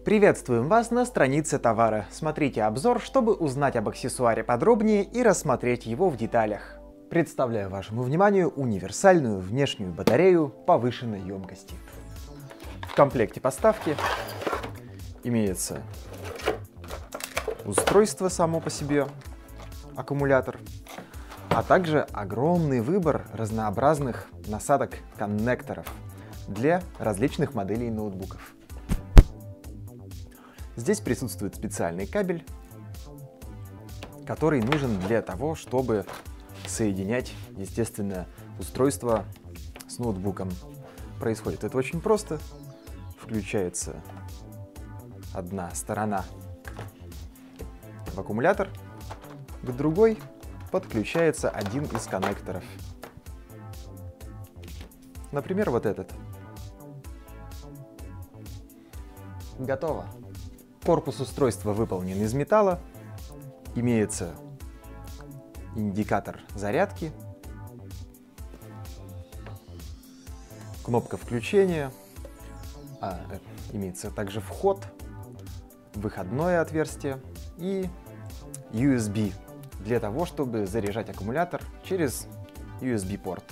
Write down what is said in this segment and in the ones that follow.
Приветствуем вас на странице товара. Смотрите обзор, чтобы узнать об аксессуаре подробнее и рассмотреть его в деталях. Представляю вашему вниманию универсальную внешнюю батарею повышенной емкости. В комплекте поставки имеется устройство само по себе, аккумулятор, а также огромный выбор разнообразных насадок-коннекторов для различных моделей ноутбуков. Здесь присутствует специальный кабель, который нужен для того, чтобы соединять, естественно, устройство с ноутбуком. Происходит это очень просто. Включается одна сторона в аккумулятор, к другой подключается один из коннекторов. Например, вот этот. Готово. Корпус устройства выполнен из металла, имеется индикатор зарядки, кнопка включения, имеется также вход, выходное отверстие и USB для того, чтобы заряжать аккумулятор через USB-порт.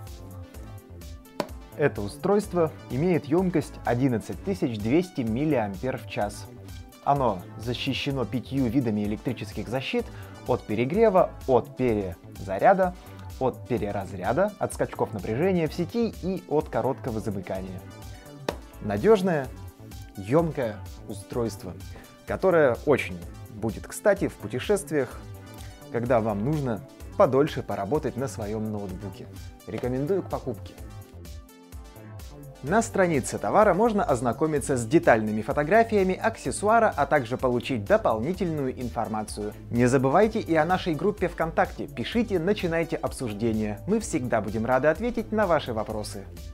Это устройство имеет емкость 11200 мАч. Оно защищено 5 видами электрических защит от перегрева, от перезаряда, от переразряда, от скачков напряжения в сети и от короткого замыкания. Надежное, емкое устройство, которое очень будет кстати в путешествиях, когда вам нужно подольше поработать на своем ноутбуке. Рекомендую к покупке. На странице товара можно ознакомиться с детальными фотографиями аксессуара, а также получить дополнительную информацию. Не забывайте и о нашей группе ВКонтакте. Пишите, начинайте обсуждение. Мы всегда будем рады ответить на ваши вопросы.